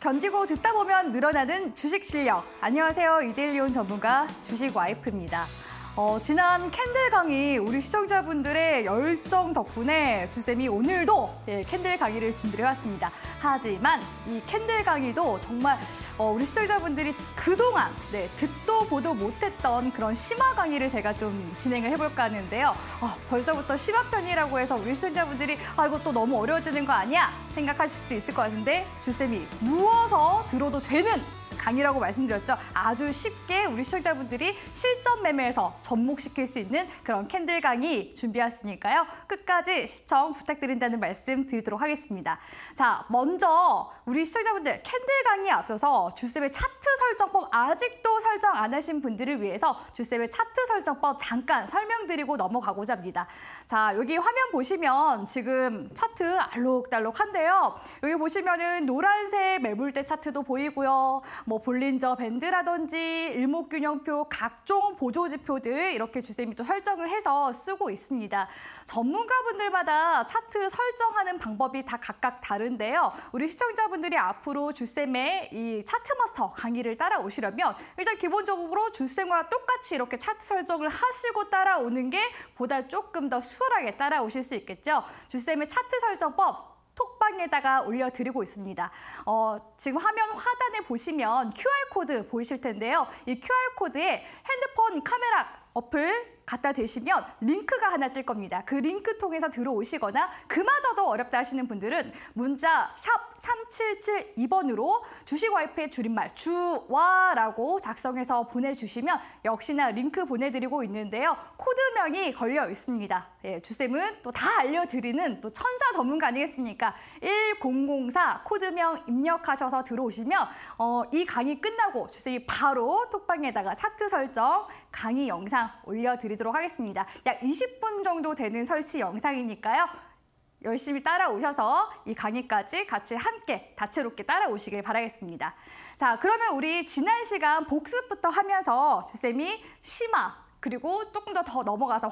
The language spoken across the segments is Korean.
견디고 듣다 보면 늘어나는 주식 실력. 안녕하세요. 이데일리온 전문가 주식 와이프입니다. 지난 캔들 강의 우리 시청자분들의 열정 덕분에 주쌤이 오늘도 캔들 강의를 준비해왔습니다. 하지만 이 캔들 강의도 정말 우리 시청자분들이 그동안 듣도 보도 못했던 그런 심화 강의를 제가 좀 진행을 해볼까 하는데요. 벌써부터 심화편이라고 해서 우리 시청자분들이 이거 또 너무 어려워지는 거 아니야? 생각하실 수도 있을 것 같은데 주쌤이 누워서 들어도 되는 강의라고 말씀드렸죠. 아주 쉽게 우리 시청자분들이 실전 매매에서 접목시킬 수 있는 그런 캔들 강의 준비했으니까요. 끝까지 시청 부탁드린다는 말씀 드리도록 하겠습니다. 자, 먼저 우리 시청자분들 캔들 강의에 앞서서 주쌤의 차트 설정법 아직도 설정 안 하신 분들을 위해서 주쌤의 차트 설정법 잠깐 설명드리고 넘어가고자 합니다. 자, 여기 화면 보시면 지금 차트 알록달록한데요. 여기 보시면은 노란색 매물대 차트도 보이고요. 볼린저 밴드라든지 일목균형표, 각종 보조지표들 이렇게 주쌤이 또 설정을 해서 쓰고 있습니다. 전문가분들마다 차트 설정하는 방법이 다 각각 다른데요. 우리 시청자분들이 앞으로 주쌤의 이 차트마스터 강의를 따라오시려면 일단 기본적으로 주쌤과 똑같이 이렇게 차트 설정을 하시고 따라오는 게 보다 조금 더 수월하게 따라오실 수 있겠죠. 주쌤의 차트 설정법 톡방에다가 올려드리고 있습니다. 지금 화면 하단에 보시면 QR코드 보이실 텐데요. 이 QR코드에 핸드폰 카메라 어플 갖다 대시면 링크가 하나 뜰 겁니다. 그 링크 통해서 들어오시거나 그마저도 어렵다 하시는 분들은 문자 샵 3772번으로 주식 와이프의 줄임말 주와라고 작성해서 보내주시면 역시나 링크 보내드리고 있는데요. 코드명이 걸려 있습니다. 주쌤은 또 다 알려드리는 또 천사 전문가 아니겠습니까? 1004 코드명 입력하셔서 들어오시면 이 강의 끝나고 주쌤이 바로 톡방에다가 차트 설정 강의 영상 올려드리도록 하겠습니다. 약 20분 정도 되는 설치 영상이니까요. 열심히 따라오셔서 이 강의까지 같이 함께 다채롭게 따라오시길 바라겠습니다. 자, 그러면 우리 지난 시간 복습부터 하면서 주쌤이 심화 그리고 조금 더 넘어가서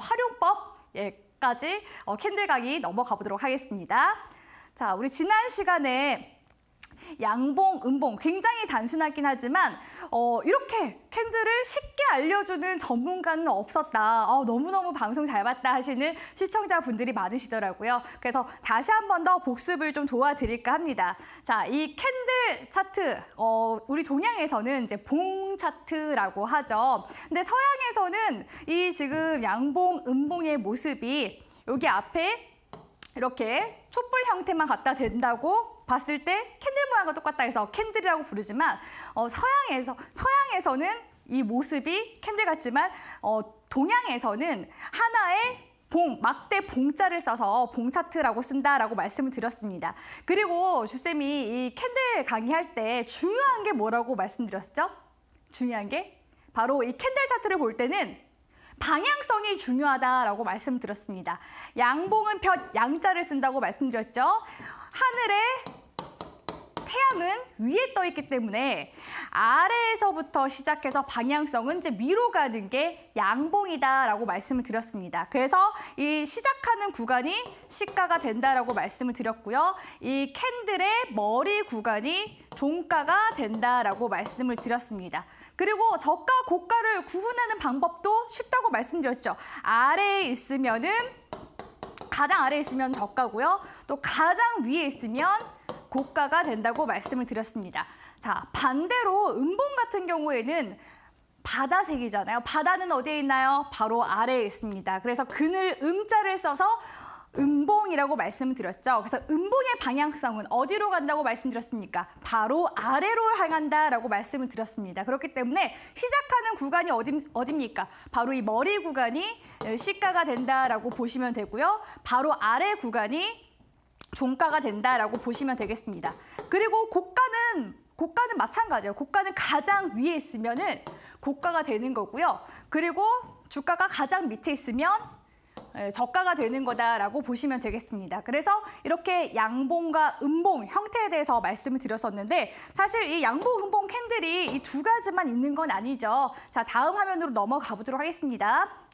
활용법까지 캔들 강의 넘어가 보도록 하겠습니다. 자, 우리 지난 시간에 양봉, 음봉 굉장히 단순하긴 하지만 이렇게 캔들을 쉽게 알려주는 전문가는 없었다. 너무너무 방송 잘 봤다 하시는 시청자분들이 많으시더라고요. 그래서 다시 한 번 더 복습을 좀 도와드릴까 합니다. 자, 이 캔들 차트, 우리 동양에서는 이제 봉 차트라고 하죠. 근데 서양에서는 이 지금 양봉, 음봉의 모습이 여기 앞에 이렇게 촛불 형태만 갖다 댄다고 봤을 때 캔들 모양과 똑같다 해서 캔들이라고 부르지만 서양에서는 이 모습이 캔들 같지만 동양에서는 하나의 막대 봉자를 써서 봉차트라고 쓴다라고 말씀을 드렸습니다. 그리고 주쌤이 이 캔들 강의할 때 중요한 게 뭐라고 말씀드렸죠? 중요한 게 바로 이 캔들 차트를 볼 때는 방향성이 중요하다라고 말씀드렸습니다. 양봉은 양자를 쓴다고 말씀드렸죠. 하늘에 태양은 위에 떠 있기 때문에 아래에서부터 시작해서 방향성은 이제 위로 가는 게 양봉이다라고 말씀을 드렸습니다. 그래서 이 시작하는 구간이 시가가 된다라고 말씀을 드렸고요. 이 캔들의 머리 구간이 종가가 된다라고 말씀을 드렸습니다. 그리고 저가 고가를 구분하는 방법도 쉽다고 말씀드렸죠. 가장 아래에 있으면 저가고요. 또 가장 위에 있으면 고가가 된다고 말씀을 드렸습니다. 자, 반대로 음봉 같은 경우에는 바다색이잖아요. 바다는 어디에 있나요? 바로 아래에 있습니다. 그래서 그늘 음자를 써서 음봉이라고 말씀을 드렸죠. 그래서 음봉의 방향성은 어디로 간다고 말씀드렸습니까? 바로 아래로 향한다라고 말씀을 드렸습니다. 그렇기 때문에 시작하는 구간이 어디입니까? 바로 이 머리 구간이 시가가 된다라고 보시면 되고요. 바로 아래 구간이 종가가 된다라고 보시면 되겠습니다. 그리고 고가는 마찬가지예요. 고가는 가장 위에 있으면은 고가가 되는 거고요. 그리고 주가가 가장 밑에 있으면 저가가 되는 거다라고 보시면 되겠습니다. 그래서 이렇게 양봉과 음봉 형태에 대해서 말씀을 드렸었는데 사실 이 양봉, 음봉 캔들이 이 두 가지만 있는 건 아니죠. 자, 다음 화면으로 넘어가 보도록 하겠습니다.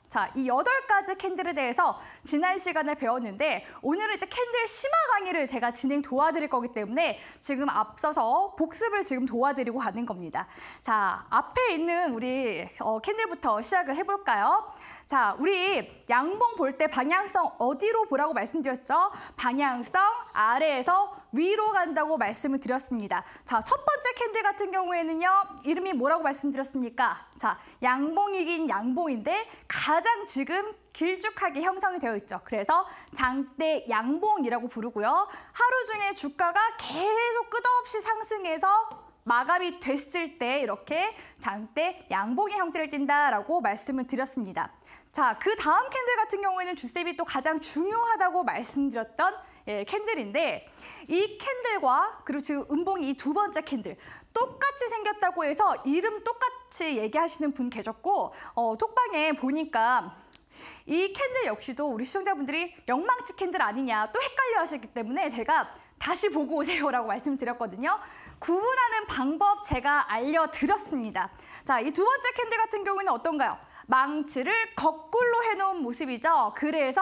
자, 이 8가지 캔들에 대해서 지난 시간에 배웠는데 오늘은 이제 캔들 심화 강의를 제가 진행 도와드릴 거기 때문에 지금 앞서서 복습을 지금 도와드리고 가는 겁니다. 자, 앞에 있는 우리 캔들부터 시작을 해볼까요? 자, 우리 양봉 볼 때 방향성 어디로 보라고 말씀드렸죠? 방향성 아래에서 위로 간다고 말씀을 드렸습니다. 자, 첫 번째 캔들 같은 경우에는요, 이름이 뭐라고 말씀드렸습니까? 자, 양봉이긴 양봉인데 가장 지금 길쭉하게 형성이 되어 있죠. 그래서 장대 양봉이라고 부르고요. 하루 중에 주가가 계속 끝없이 상승해서 마감이 됐을 때 이렇게 장대 양봉의 형태를 띈다라고 말씀을 드렸습니다. 자, 그 다음 캔들 같은 경우에는 주쌤이 또 가장 중요하다고 말씀드렸던 캔들인데 이 캔들과 그리고 지금 음봉이 이 두 번째 캔들 똑같이 생겼다고 해서 이름 똑같이 얘기하시는 분 계셨고 톡방에 보니까 이 캔들 역시도 우리 시청자분들이 영망치 캔들 아니냐 또 헷갈려 하셨기 때문에 제가 다시 보고 오세요라고 말씀드렸거든요. 구분하는 방법 제가 알려드렸습니다. 자, 이 두 번째 캔들 같은 경우에는 어떤가요? 망치를 거꾸로 해놓은 모습이죠. 그래서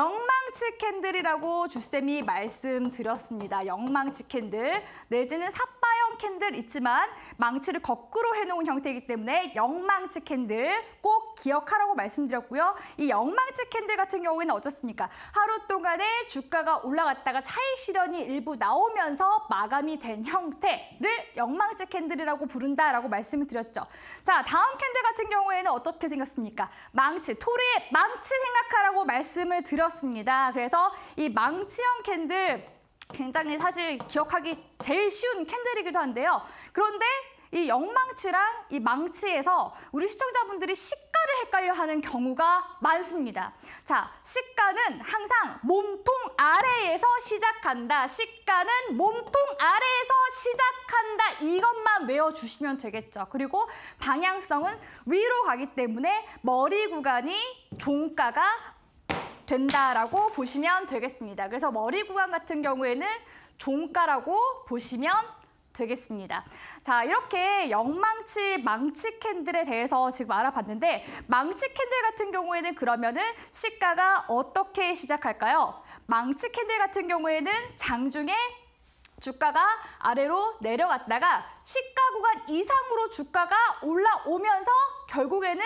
영망치 캔들이라고 주쌤이 말씀드렸습니다. 영망치 캔들 내지는 삿바형 캔들 있지만 망치를 거꾸로 해놓은 형태이기 때문에 영망치 캔들 꼭 기억하라고 말씀드렸고요. 이 영망치 캔들 같은 경우에는 어떻습니까? 하루 동안에 주가가 올라갔다가 차익 실현이 일부 나오면서 마감이 된 형태를 영망치 캔들이라고 부른다라고 말씀을 드렸죠. 자, 다음 캔들 같은 경우에는 어떻게 생겼습니까? 망치, 토리의 망치 생각하라고 말씀을 드렸습니다. 그래서 이 망치형 캔들 굉장히 사실 기억하기 제일 쉬운 캔들이기도 한데요. 그런데 이 영망치랑 이 망치에서 우리 시청자분들이 시가를 헷갈려 하는 경우가 많습니다. 자, 시가는 항상 몸통 아래에서 시작한다. 시가는 몸통 아래에서 시작한다. 이것만 외워주시면 되겠죠. 그리고 방향성은 위로 가기 때문에 머리 구간이 종가가 된다라고 보시면 되겠습니다. 그래서 머리 구간 같은 경우에는 종가라고 보시면 되겠습니다. 자, 이렇게 영망치, 망치 캔들에 대해서 지금 알아봤는데 망치 캔들 같은 경우에는 그러면은 시가가 어떻게 시작할까요? 망치 캔들 같은 경우에는 장중에 주가가 아래로 내려갔다가 시가 구간 이상으로 주가가 올라오면서 결국에는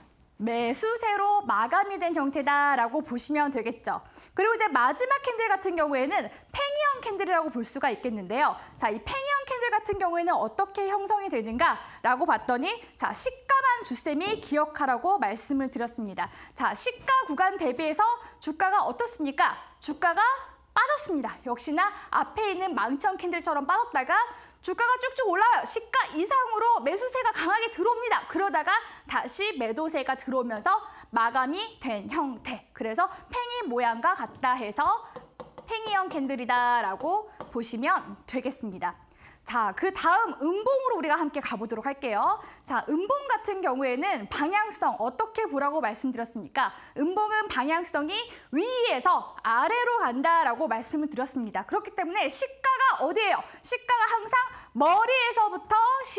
매수세로 마감이 된 형태다라고 보시면 되겠죠. 그리고 이제 마지막 캔들 같은 경우에는 팽이형 캔들이라고 볼 수가 있겠는데요. 자, 이 팽이형 캔들 같은 경우에는 어떻게 형성이 되는가라고 봤더니 자, 시가만 주쌤이 기억하라고 말씀을 드렸습니다. 자, 시가 구간 대비해서 주가가 어떻습니까? 주가가 빠졌습니다. 역시나 앞에 있는 망치형 캔들처럼 빠졌다가 주가가 쭉쭉 올라와요. 시가 이상으로 매수세가 강하게 들어옵니다. 그러다가 다시 매도세가 들어오면서 마감이 된 형태. 그래서 팽이 모양과 같다 해서 팽이형 캔들이다라고 보시면 되겠습니다. 자, 그 다음 음봉으로 우리가 함께 가보도록 할게요. 자, 음봉 같은 경우에는 방향성 어떻게 보라고 말씀드렸습니까? 음봉은 방향성이 위에서 아래로 간다라고 말씀을 드렸습니다. 그렇기 때문에 시가가 어디예요? 시가가 항상 머리에서부터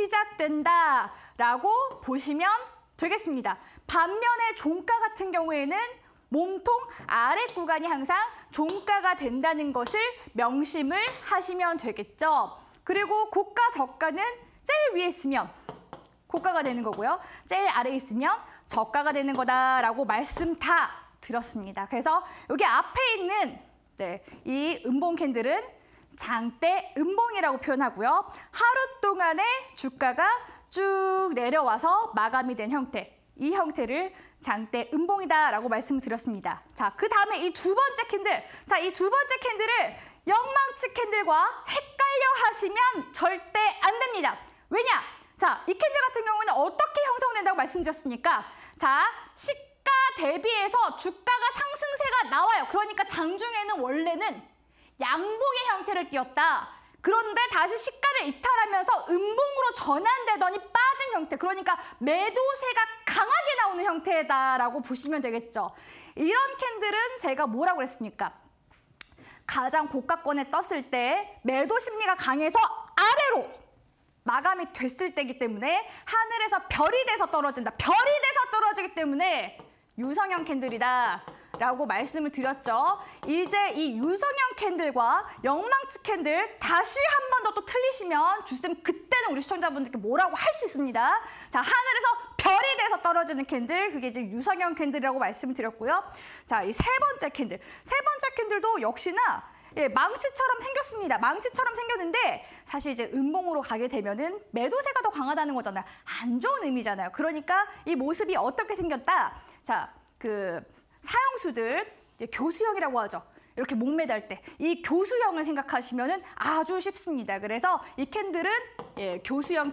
시작된다라고 보시면 되겠습니다. 반면에 종가 같은 경우에는 몸통 아래 구간이 항상 종가가 된다는 것을 명심을 하시면 되겠죠. 그리고 고가, 저가는 제일 위에 있으면 고가가 되는 거고요. 제일 아래에 있으면 저가가 되는 거다라고 말씀 다 드렸습니다. 그래서 여기 앞에 있는 이 음봉 캔들은 장대 음봉이라고 표현하고요. 하루 동안에 주가가 쭉 내려와서 마감이 된 형태, 이 형태를 장대 음봉이다라고 말씀드렸습니다. 자, 그 다음에 이 두 번째 캔들. 자, 이 두 번째 캔들을 영망치 캔들과 헷갈려 하시면 절대 안 됩니다. 왜냐? 자, 이 캔들 같은 경우는 어떻게 형성된다고 말씀드렸습니까? 자, 시가 대비해서 주가가 상승세가 나와요. 그러니까 장중에는 원래는 양봉의 형태를 띄었다. 그런데 다시 시가를 이탈하면서 음봉으로 전환되더니 빠진 형태. 그러니까 매도세가 강하게 나오는 형태다라고 보시면 되겠죠. 이런 캔들은 제가 뭐라고 했습니까? 가장 고가권에 떴을 때 매도 심리가 강해서 아래로 마감이 됐을 때이기 때문에 하늘에서 별이 돼서 떨어진다. 별이 돼서 떨어지기 때문에 유성형 캔들이다 라고 말씀을 드렸죠. 이제 이 유성형 캔들과 영망치 캔들 다시 한 번 더 또 틀리시면 주쌤 그때는 우리 시청자분들께 뭐라고 할 수 있습니다. 자, 하늘에서 별이 돼서 떨어지는 캔들, 그게 이제 유성형 캔들이라고 말씀을 드렸고요. 자, 이 세 번째 캔들. 세 번째 캔들도 역시나 망치처럼 생겼습니다. 망치처럼 생겼는데 사실 이제 음봉으로 가게 되면은 매도세가 더 강하다는 거잖아요. 안 좋은 의미잖아요. 그러니까 이 모습이 어떻게 생겼다? 자, 그 사형수들 이제 교수형이라고 하죠. 이렇게 목매달 때 이 교수형을 생각하시면은 아주 쉽습니다. 그래서 이 캔들은 교수형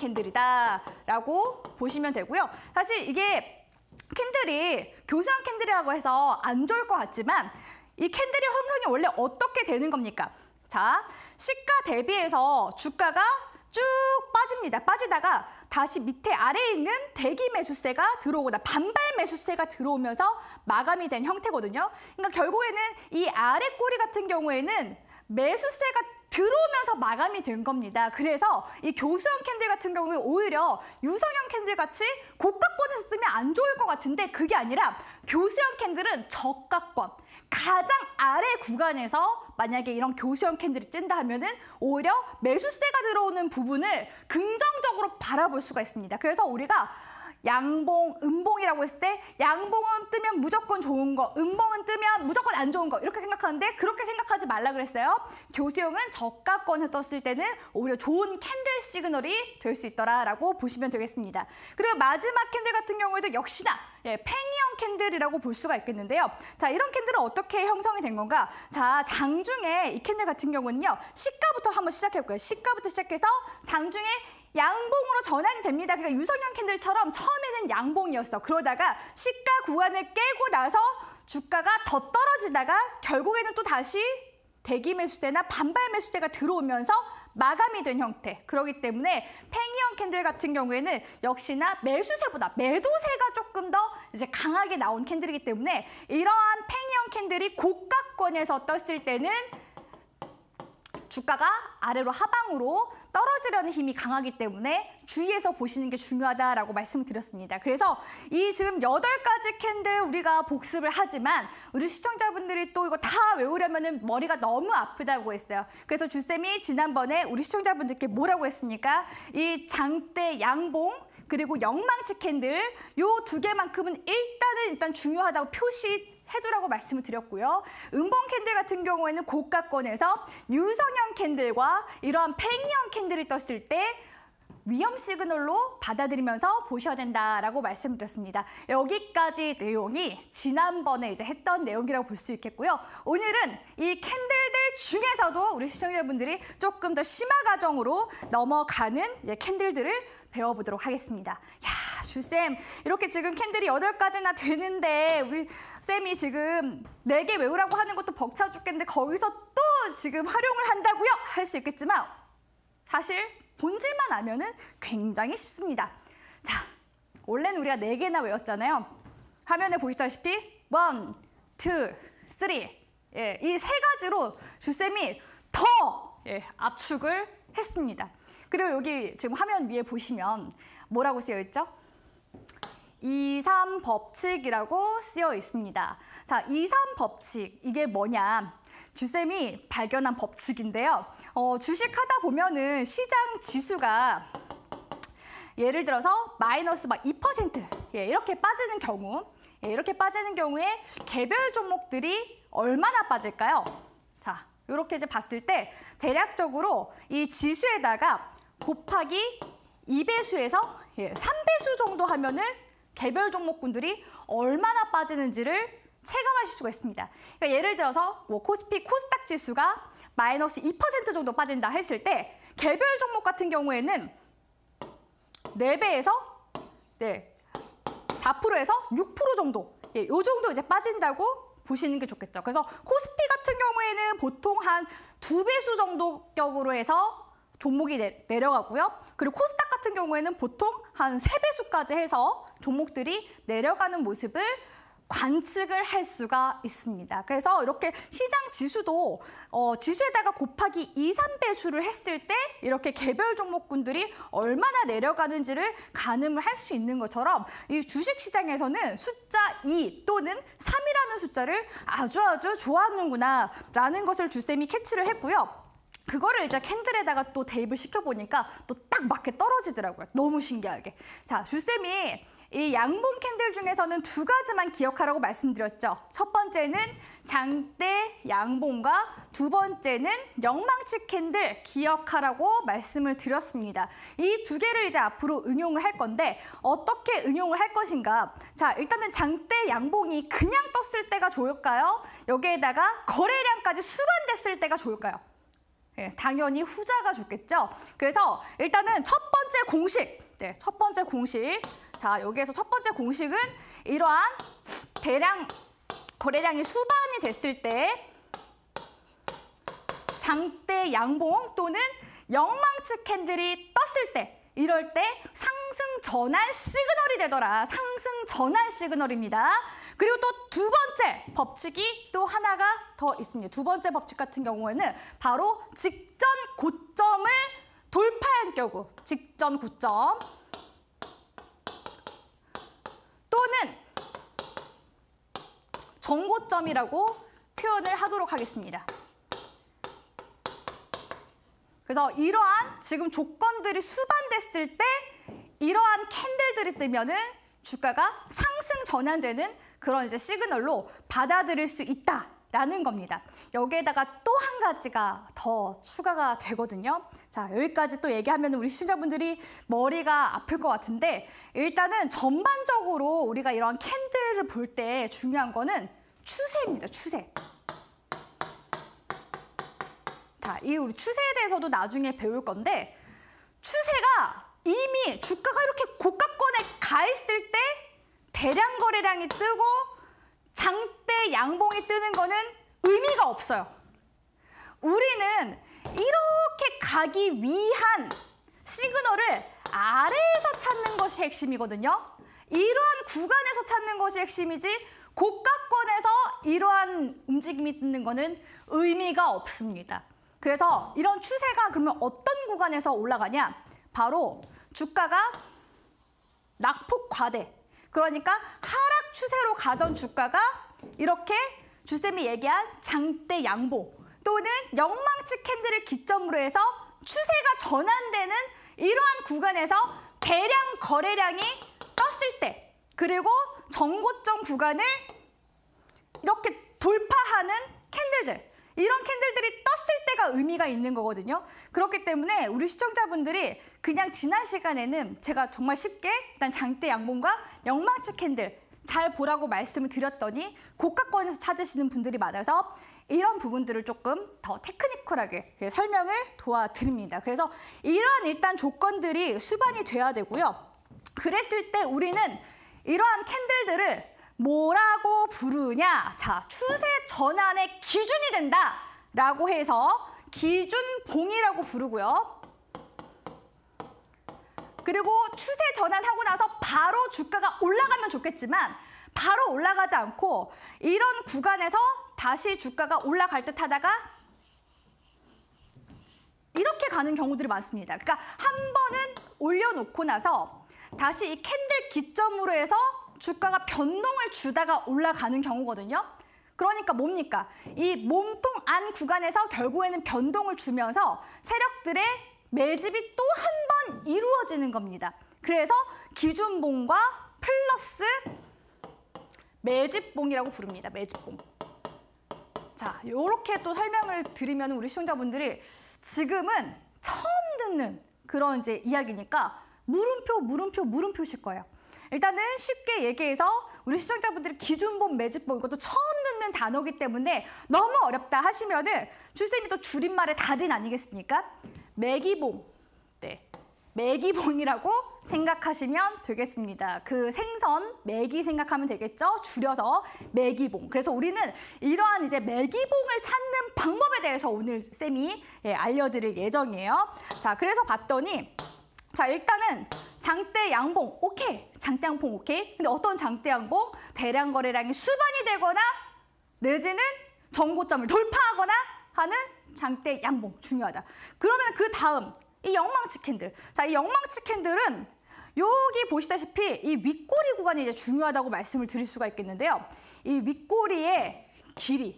캔들이다라고 보시면 되고요. 사실 이게 캔들이 교수형 캔들이라고 해서 안 좋을 것 같지만 이 캔들의 형성이 원래 어떻게 되는 겁니까? 자, 시가 대비해서 주가가 쭉 빠집니다. 빠지다가 다시 밑에 아래에 있는 대기 매수세가 들어오거나 반발 매수세가 들어오면서 마감이 된 형태거든요. 그러니까 결국에는 이 아래 꼬리 같은 경우에는 매수세가 들어오면서 마감이 된 겁니다. 그래서 이 교수형 캔들 같은 경우에 오히려 유성형 캔들 같이 고가권에서 뜨면 안 좋을 것 같은데 그게 아니라 교수형 캔들은 저가권, 가장 아래 구간에서 만약에 이런 교수형 캔들이 뜬다 하면은 오히려 매수세가 들어오는 부분을 긍정적으로 바라볼 수가 있습니다. 그래서 우리가 양봉, 음봉이라고 했을 때 양봉은 뜨면 무조건 좋은 거, 음봉은 뜨면 무조건 안 좋은 거 이렇게 생각하는데 그렇게 생각하지 말라 그랬어요. 교수형은 저가권에 떴을 때는 오히려 좋은 캔들 시그널이 될 수 있더라라고 보시면 되겠습니다. 그리고 마지막 캔들 같은 경우에도 역시나 팽이형 캔들이라고 볼 수가 있겠는데요. 자, 이런 캔들은 어떻게 형성이 된 건가? 자, 장중에 이 캔들 같은 경우는요. 시가부터 한번 시작해볼까요? 시가부터 시작해서 장중에 양봉으로 전환이 됩니다. 그러니까 유성형 캔들처럼 처음에는 양봉이었어. 그러다가 시가 구간을 깨고 나서 주가가 더 떨어지다가 결국에는 또 다시 대기 매수세나 반발 매수세가 들어오면서 마감이 된 형태. 그렇기 때문에 팽이형 캔들 같은 경우에는 역시나 매수세보다 매도세가 조금 더 이제 강하게 나온 캔들이기 때문에 이러한 팽이형 캔들이 고가권에서 떴을 때는 주가가 아래로 하방으로 떨어지려는 힘이 강하기 때문에 주의해서 보시는 게 중요하다라고 말씀을 드렸습니다. 그래서 이 지금 8가지 캔들 우리가 복습을 하지만 우리 시청자분들이 또 이거 다 외우려면 머리가 너무 아프다고 했어요. 그래서 주쌤이 지난번에 우리 시청자분들께 뭐라고 했습니까? 이 장대 양봉 그리고 영망치 캔들 요 2개만큼은 일단 중요하다고 표시해두라고 말씀을 드렸고요. 음봉 캔들 같은 경우에는 고가권에서 유성형 캔들과 이러한 팽이형 캔들이 떴을 때 위험 시그널로 받아들이면서 보셔야 된다라고 말씀드렸습니다. 여기까지 내용이 지난번에 이제 했던 내용이라고 볼 수 있겠고요. 오늘은 이 캔들들 중에서도 우리 시청자분들이 조금 더 심화 과정으로 넘어가는 이제 캔들들을 배워보도록 하겠습니다. 야, 주쌤 이렇게 지금 캔들이 8가지나 되는데 우리 쌤이 지금 4개 외우라고 하는 것도 벅차 죽겠는데 거기서 또 지금 활용을 한다고요? 할 수 있겠지만 사실 본질만 알면은 굉장히 쉽습니다. 자, 원래는 우리가 4개나 외웠잖아요. 화면에 보시다시피 1, 2, 3 이 3가지로 주쌤이 더 압축을 했습니다. 그리고 여기 지금 화면 위에 보시면 뭐라고 쓰여 있죠? 2, 3 법칙이라고 쓰여 있습니다. 자, 2, 3 법칙 이게 뭐냐? 주쌤이 발견한 법칙인데요. 주식하다 보면은 시장 지수가 예를 들어서 마이너스 막 2% 이렇게 빠지는 경우, 이렇게 빠지는 경우에 개별 종목들이 얼마나 빠질까요? 자, 이렇게 이제 봤을 때 대략적으로 이 지수에다가 곱하기 2배수에서 3배수 정도 하면은 개별 종목군들이 얼마나 빠지는지를 체감하실 수가 있습니다. 그러니까 예를 들어서 뭐 코스피 코스닥 지수가 마이너스 2% 정도 빠진다 했을 때 개별 종목 같은 경우에는 4배에서 4%에서 6% 정도 요 정도 이제 빠진다고 보시는 게 좋겠죠. 그래서 코스피 같은 경우에는 보통 한 2배수 정도 격으로 해서 종목이 내려가고요. 그리고 코스닥 같은 경우에는 보통 한 3배수까지 해서 종목들이 내려가는 모습을 관측을 할 수가 있습니다. 그래서 이렇게 시장 지수도 지수에다가 곱하기 2, 3배수를 했을 때 이렇게 개별 종목군들이 얼마나 내려가는지를 가늠을 할 수 있는 것처럼 이 주식시장에서는 숫자 2 또는 3이라는 숫자를 아주 좋아하는구나 라는 것을 주쌤이 캐치를 했고요. 그거를 이제 캔들에다가 또 대입을 시켜보니까 또 딱 맞게 떨어지더라고요. 너무 신기하게. 자, 주쌤이 이 양봉 캔들 중에서는 두 가지만 기억하라고 말씀드렸죠. 첫 번째는 장대 양봉과 두 번째는 영망치 캔들 기억하라고 말씀을 드렸습니다. 이 두 개를 이제 앞으로 응용을 할 건데 어떻게 응용을 할 것인가? 자, 일단은 장대 양봉이 그냥 떴을 때가 좋을까요? 여기에다가 거래량까지 수반됐을 때가 좋을까요? 네, 당연히 후자가 좋겠죠. 그래서 일단은 첫 번째 공식. 첫 번째 공식. 자, 여기에서 첫 번째 공식은 이러한 대량 거래량이 수반이 됐을 때 장대 양봉 또는 영망치 캔들이 떴을 때 이럴 때 상승 전환 시그널이 되더라. 상승 전환 시그널입니다. 그리고 또 두 번째 법칙이 또 하나가 더 있습니다. 두 번째 법칙 같은 경우에는 바로 직전 고점을 돌파한 경우, 직전 고점 또는 정고점이라고 표현을 하도록 하겠습니다. 그래서 이러한 지금 조건들이 수반됐을 때 이러한 캔들들이 뜨면은 주가가 상승 전환되는 그런 이제 시그널로 받아들일 수 있다라는 겁니다. 여기에다가 또 한 가지가 더 추가가 되거든요. 자, 여기까지 또 얘기하면 우리 시청자분들이 머리가 아플 것 같은데 일단은 전반적으로 우리가 이런 캔들을 볼 때 중요한 거는 추세입니다. 추세. 자, 이 우리 추세에 대해서도 나중에 배울 건데 추세가 이미 주가가 이렇게 고가권에 가 있을 때 대량 거래량이 뜨고 장대 양봉이 뜨는 거는 의미가 없어요. 우리는 이렇게 가기 위한 시그널을 아래에서 찾는 것이 핵심이거든요. 이러한 구간에서 찾는 것이 핵심이지 고가권에서 이러한 움직임이 뜨는 거는 의미가 없습니다. 그래서 이런 추세가 그러면 어떤 구간에서 올라가냐? 바로 주가가 낙폭 과대. 그러니까 하락 추세로 가던 주가가 이렇게 주쌤이 얘기한 장대 양봉 또는 영망치 캔들을 기점으로 해서 추세가 전환되는 이러한 구간에서 대량 거래량이 떴을 때 그리고 정고점 구간을 이렇게 돌파하는 캔들들 이런 캔들들이 떴을 때가 의미가 있는 거거든요. 그렇기 때문에 우리 시청자분들이 그냥 지난 시간에는 제가 정말 쉽게 일단 장대 양봉과 영망치 캔들 잘 보라고 말씀을 드렸더니 고가권에서 찾으시는 분들이 많아서 이런 부분들을 조금 더 테크니컬하게 설명을 도와드립니다. 그래서 이러한 일단 조건들이 수반이 돼야 되고요. 그랬을 때 우리는 이러한 캔들들을 뭐라고 부르냐? 자, 추세 전환의 기준이 된다라고 해서 기준봉이라고 부르고요. 그리고 추세 전환하고 나서 바로 주가가 올라가면 좋겠지만 바로 올라가지 않고 이런 구간에서 다시 주가가 올라갈 듯 하다가 이렇게 가는 경우들이 많습니다. 그러니까 한 번은 올려놓고 나서 다시 이 캔들 기점으로 해서 주가가 변동을 주다가 올라가는 경우거든요. 그러니까 뭡니까? 이 몸통 안 구간에서 결국에는 변동을 주면서 세력들의 매집이 또 한 번 이루어지는 겁니다. 그래서 기준봉과 플러스 매집봉이라고 부릅니다. 매집봉. 자, 이렇게 또 설명을 드리면 우리 시청자분들이 지금은 처음 듣는 그런 이제 이야기니까 물음표실 거예요. 일단은 쉽게 얘기해서 우리 시청자분들이 기준봉, 매집봉 이것도 처음 듣는 단어이기 때문에 너무 어렵다 하시면은 주쌤이 또 줄임말의 달인 아니겠습니까? 매기봉. 네. 매기봉이라고 생각하시면 되겠습니다. 그 생선, 매기 생각하면 되겠죠? 줄여서 매기봉. 그래서 우리는 이러한 이제 매기봉을 찾는 방법에 대해서 오늘 쌤이 알려드릴 예정이에요. 자, 그래서 봤더니 자, 일단은 장대 양봉 오케이. 장대 양봉 오케이. 근데 어떤 장대 양봉? 대량 거래량이 수반이 되거나 내지는 정고점을 돌파하거나 하는 장대 양봉 중요하다. 그러면 그 다음 이 영망치 캔들. 자, 이 영망치 캔들은 여기 보시다시피 이 윗꼬리 구간이 이제 중요하다고 말씀을 드릴 수가 있겠는데요. 이 윗꼬리의 길이,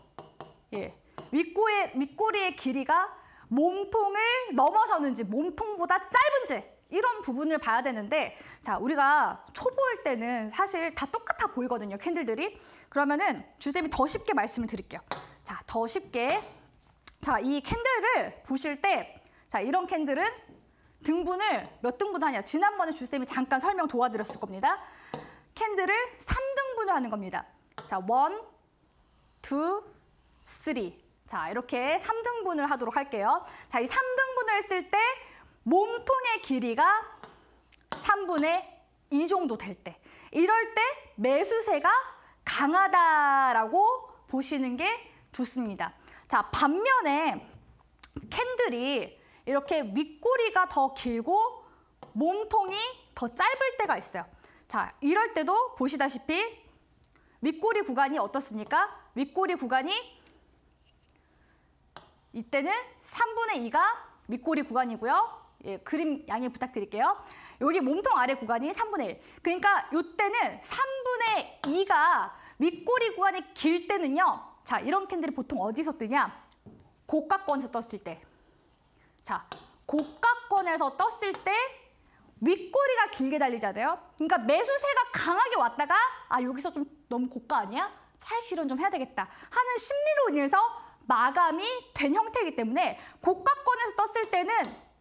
윗꼬리의 길이가 몸통을 넘어서는지 몸통보다 짧은지 이런 부분을 봐야 되는데, 자, 우리가 초보일 때는 사실 다 똑같아 보이거든요, 캔들들이. 그러면은 주쌤이 더 쉽게 말씀을 드릴게요. 자, 더 쉽게. 자, 이 캔들을 보실 때, 자, 이런 캔들은 등분을 몇 등분 하냐. 지난번에 주쌤이 잠깐 설명 도와드렸을 겁니다. 캔들을 3등분을 하는 겁니다. 자, 1, 2, 3. 자, 이렇게 3등분을 하도록 할게요. 자, 이 3등분을 했을 때 몸통의 길이가 3분의 2 정도 될 때, 이럴 때 매수세가 강하다라고 보시는 게 좋습니다. 자, 반면에 캔들이 이렇게 윗꼬리가 더 길고 몸통이 더 짧을 때가 있어요. 자, 이럴 때도 보시다시피 윗꼬리 구간이 어떻습니까? 윗꼬리 구간이 이때는 3분의 2가 윗꼬리 구간이고요. 예, 그림 양해 부탁드릴게요. 여기 몸통 아래 구간이 3분의 1. 그러니까 이때는 3분의 2가 윗꼬리 구간이 길 때는요. 자, 이런 캔들이 보통 어디서 뜨냐? 고가권에서 떴을 때. 자, 고가권에서 떴을 때 윗꼬리가 길게 달리잖아요. 그러니까 매수세가 강하게 왔다가 아, 여기서 좀 너무 고가 아니야? 차익 실현 좀 해야 되겠다 하는 심리로 인해서 마감이 된 형태이기 때문에 고가권에서 떴을 때는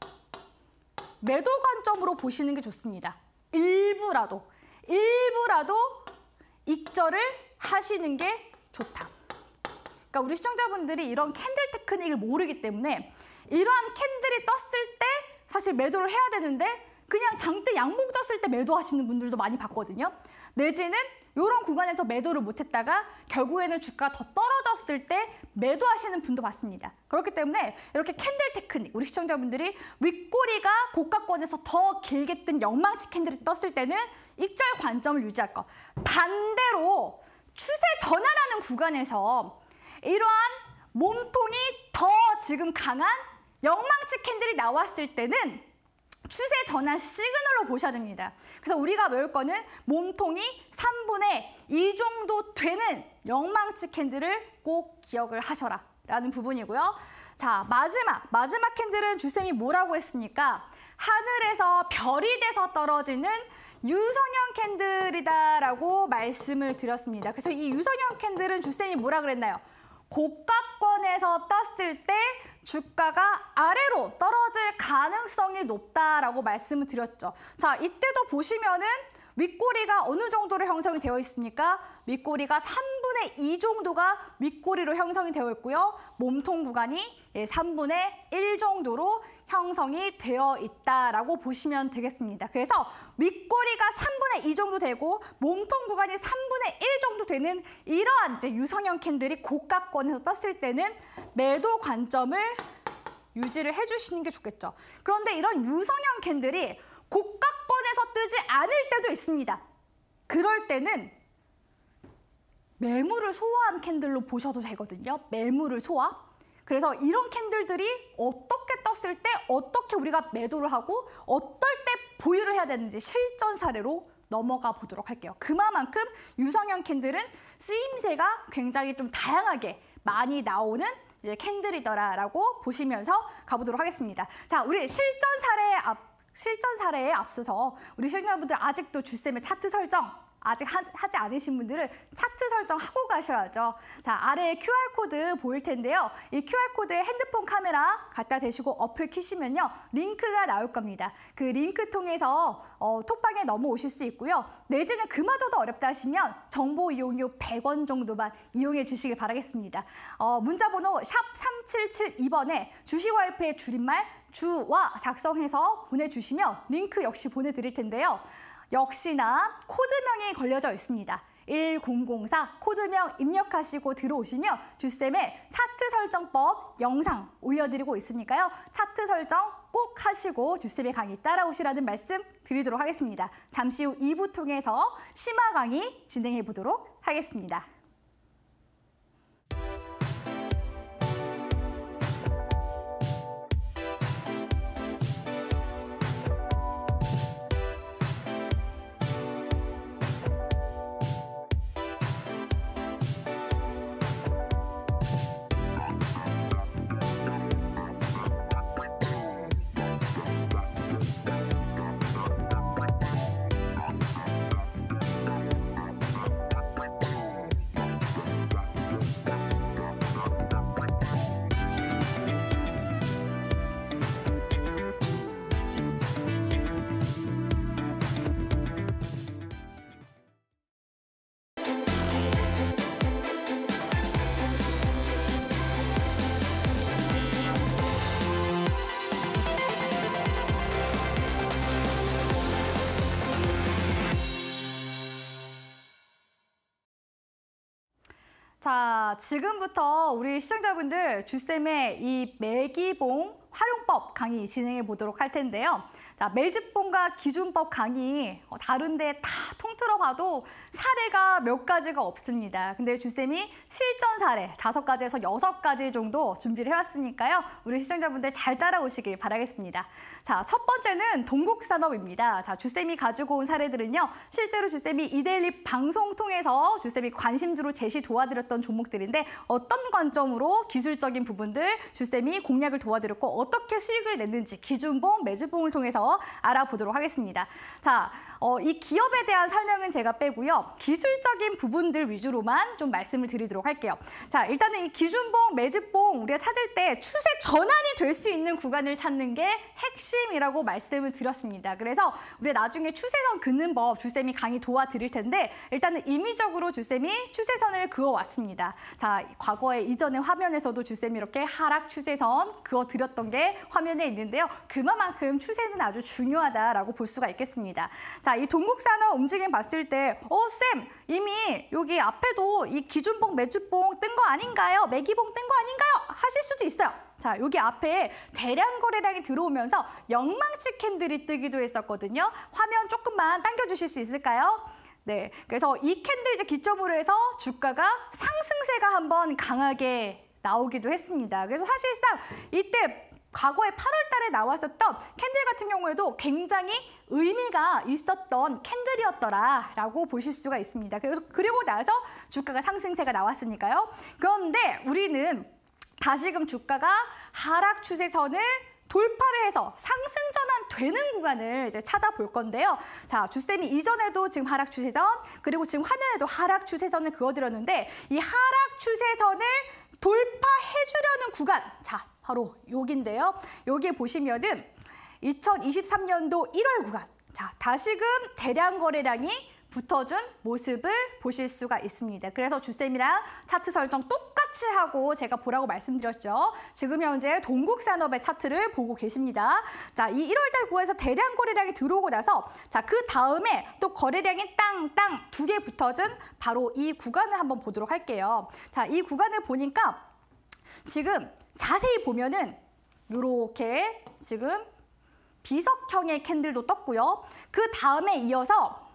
매도 관점으로 보시는 게 좋습니다. 일부라도 익절을 하시는 게 좋다. 그러니까 우리 시청자분들이 이런 캔들 테크닉을 모르기 때문에 이러한 캔들이 떴을 때 사실 매도를 해야 되는데 그냥 장대 양봉 떴을 때 매도하시는 분들도 많이 봤거든요. 내지는 이런 구간에서 매도를 못했다가 결국에는 주가가 더 떨어졌을 때 매도하시는 분도 봤습니다. 그렇기 때문에 이렇게 캔들 테크닉, 우리 시청자분들이 윗꼬리가 고가권에서 더 길게 뜬 영망치 캔들이 떴을 때는 익절 관점을 유지할 것. 반대로 추세 전환하는 구간에서 이러한 몸통이 더 지금 강한 영망치 캔들이 나왔을 때는 추세 전환 시그널로 보셔야 됩니다. 그래서 우리가 배울 거는 몸통이 3분의 2 정도 되는 영망치 캔들을 꼭 기억을 하셔라 라는 부분이고요. 자, 마지막 캔들은 주쌤이 뭐라고 했습니까? 하늘에서 별이 돼서 떨어지는 유성형 캔들이다라고 말씀을 드렸습니다. 그래서 이 유성형 캔들은 주쌤이 뭐라 그랬나요? 고가권에서 떴을 때 주가가 아래로 떨어질 가능성이 높다라고 말씀을 드렸죠. 자, 이때도 보시면은 윗꼬리가 어느 정도로 형성이 되어 있습니까? 윗꼬리가 3분의 2 정도가 윗꼬리로 형성이 되어 있고요. 몸통 구간이 3분의 1 정도로 형성이 되어 있다라고 보시면 되겠습니다. 그래서 윗꼬리가 3분의 2 정도 되고 몸통 구간이 3분의 1 정도 되는 이러한 이제 유성형 캔들이 고가권에서 떴을 때는 매도 관점을 유지를 해주시는 게 좋겠죠. 그런데 이런 유성형 캔들이 고가권에서 뜨지 않을 때도 있습니다. 그럴 때는 매물을 소화한 캔들로 보셔도 되거든요. 매물을 소화. 그래서 이런 캔들들이 어떻게 떴을 때 어떻게 우리가 매도를 하고 어떨 때 보유를 해야 되는지 실전 사례로 넘어가 보도록 할게요. 그만큼 유성형 캔들은 쓰임새가 굉장히 좀 다양하게 많이 나오는 이제 캔들이더라라고 보시면서 가보도록 하겠습니다. 자, 우리 실전 사례에 앞서서 우리 시청자분들 아직도 주쌤의 차트 설정 아직 하지 않으신 분들은 차트 설정하고 가셔야죠. 자, 아래에 QR코드 보일 텐데요. 이 QR코드에 핸드폰 카메라 갖다 대시고 어플 키시면요. 링크가 나올 겁니다. 그 링크 통해서 톡방에 넘어오실 수 있고요. 내지는 그마저도 어렵다 하시면 정보 이용료 100원 정도만 이용해 주시길 바라겠습니다. 문자번호 샵 3772번에 주식와이프의 줄임말 주와 작성해서 보내주시면 링크 역시 보내드릴 텐데요. 역시나 코드명이 걸려져 있습니다. 1004 코드명 입력하시고 들어오시면 주쌤의 차트 설정법 영상 올려드리고 있으니까요. 차트 설정 꼭 하시고 주쌤의 강의 따라오시라는 말씀 드리도록 하겠습니다. 잠시 후 2부 통해서 심화 강의 진행해 보도록 하겠습니다. 자, 지금부터 우리 시청자분들 주쌤의 이 매기봉 활용법 강의 진행해 보도록 할 텐데요. 자, 매집봉과 기준법 강의 다른데 다 통틀어 봐도 사례가 몇 가지가 없습니다. 근데 주쌤이 실전 사례 5가지에서 6가지 정도 준비를 해왔으니까요. 우리 시청자분들 잘 따라오시길 바라겠습니다. 자, 첫 번째는 동국산업입니다. 자, 주쌤이 가지고 온 사례들은요. 실제로 주쌤이 이데일리 방송 통해서 주쌤이 관심주로 제시 도와드렸던 종목들인데 어떤 관점으로 기술적인 부분들 주쌤이 공략을 도와드렸고 어떻게 수익을 냈는지 기준봉, 매집봉을 통해서 알아보도록 하겠습니다. 자, 이 기업에 대한 설명은 제가 빼고요. 기술적인 부분들 위주로만 좀 말씀을 드리도록 할게요. 자, 일단은 이 기준봉, 매집봉 우리가 찾을 때 추세 전환이 될 수 있는 구간을 찾는 게 핵심이라고 말씀을 드렸습니다. 그래서 우리가 나중에 추세선 긋는 법 주쌤이 강의 도와드릴 텐데 일단은 임의적으로 주쌤이 추세선을 그어왔습니다. 자, 과거에 이전의 화면에서도 주쌤이 이렇게 하락 추세선 그어드렸던 게 화면에 있는데요. 그만큼 추세는 아주 중요하다라고 볼 수가 있겠습니다. 자, 이 동국산업 움직임 봤을 때 쌤, 이미 여기 앞에도 이 기준봉, 매집봉 뜬 거 아닌가요? 매기봉 뜬 거 아닌가요? 하실 수도 있어요. 자, 여기 앞에 대량 거래량이 들어오면서 영망치 캔들이 뜨기도 했었거든요. 화면 조금만 당겨주실 수 있을까요? 네, 그래서 이 캔들 이제 기점으로 해서 주가가 상승세가 한번 강하게 나오기도 했습니다. 그래서 사실상 이때 과거에 8월 달에 나왔었던 캔들 같은 경우에도 굉장히 의미가 있었던 캔들이었더라라고 보실 수가 있습니다. 그리고 나서 주가가 상승세가 나왔으니까요. 그런데 우리는 다시금 주가가 하락 추세선을 돌파를 해서 상승 전환 되는 구간을 이제 찾아볼 건데요. 자, 주쌤이 이전에도 지금 하락 추세선 그리고 지금 화면에도 하락 추세선을 그어드렸는데 이 하락 추세선을 돌파해주려는 구간, 자, 바로 여기인데요. 여기에 보시면은 2023년도 1월 구간, 자, 다시금 대량 거래량이 붙어준 모습을 보실 수가 있습니다. 그래서 주쌤이랑 차트 설정 똑같이 하고 제가 보라고 말씀드렸죠. 지금 현재 동국산업의 차트를 보고 계십니다. 자, 이 1월달 구간에서 대량 거래량이 들어오고 나서 자, 그 다음에 또 거래량이 땅땅 2개 붙어준 바로 이 구간을 한번 보도록 할게요. 자, 이 구간을 보니까 지금 자세히 보면은 이렇게 지금 비석형의 캔들도 떴고요. 그 다음에 이어서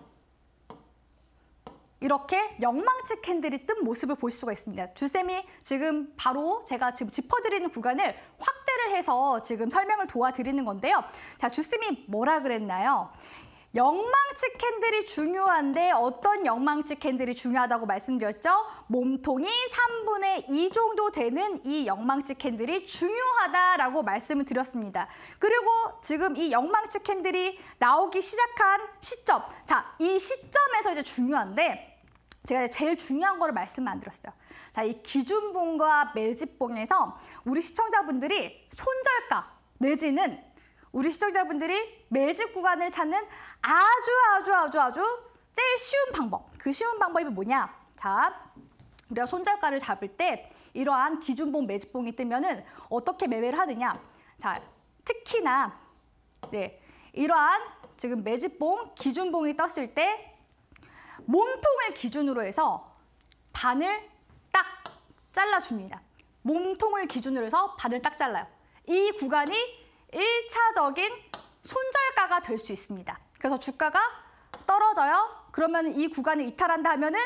이렇게 영망치 캔들이 뜬 모습을 볼 수가 있습니다. 주쌤이 지금 바로 제가 지금 짚어드리는 구간을 확대를 해서 지금 설명을 도와드리는 건데요. 자, 주쌤이 뭐라 그랬나요? 영망치 캔들이 중요한데 어떤 영망치 캔들이 중요하다고 말씀드렸죠? 몸통이 3분의 2 정도 되는 이 영망치 캔들이 중요하다라고 말씀을 드렸습니다. 그리고 지금 이 영망치 캔들이 나오기 시작한 시점, 자, 이 시점에서 이제 중요한데 제가 제일 중요한 거를 말씀 안 드렸어요. 자, 이 기준봉과 매집봉에서 우리 시청자분들이 손절가 내지는 우리 시청자분들이 매집 구간을 찾는 아주 제일 쉬운 방법. 그 쉬운 방법이 뭐냐? 자, 우리가 손절가를 잡을 때 이러한 기준봉, 매집봉이 뜨면은 어떻게 매매를 하느냐? 자, 특히나 네, 이러한 지금 매집봉, 기준봉이 떴을 때 몸통을 기준으로 해서 반을 딱 잘라줍니다. 몸통을 기준으로 해서 반을 딱 잘라요. 이 구간이 1차적인 손절가가 될 수 있습니다. 그래서 주가가 떨어져요. 그러면 이 구간을 이탈한다 하면은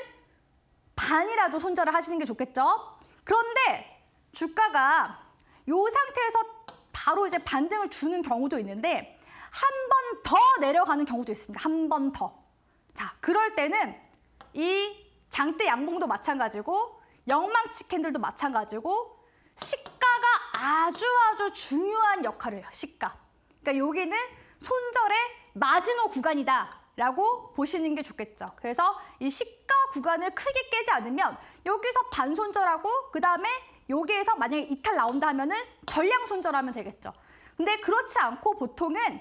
반이라도 손절을 하시는 게 좋겠죠. 그런데 주가가 이 상태에서 바로 이제 반등을 주는 경우도 있는데 한 번 더 내려가는 경우도 있습니다. 한 번 더. 자, 그럴 때는 이 장대 양봉도 마찬가지고 영망치 캔들도 마찬가지고 시가가 아주 중요한 역할을 해요. 시가. 그러니까 여기는 손절의 마지노 구간이다라고 보시는 게 좋겠죠. 그래서 이 시가 구간을 크게 깨지 않으면 여기서 반 손절하고 그다음에 여기에서 만약에 이탈 나온다 하면은 전량 손절하면 되겠죠. 근데 그렇지 않고 보통은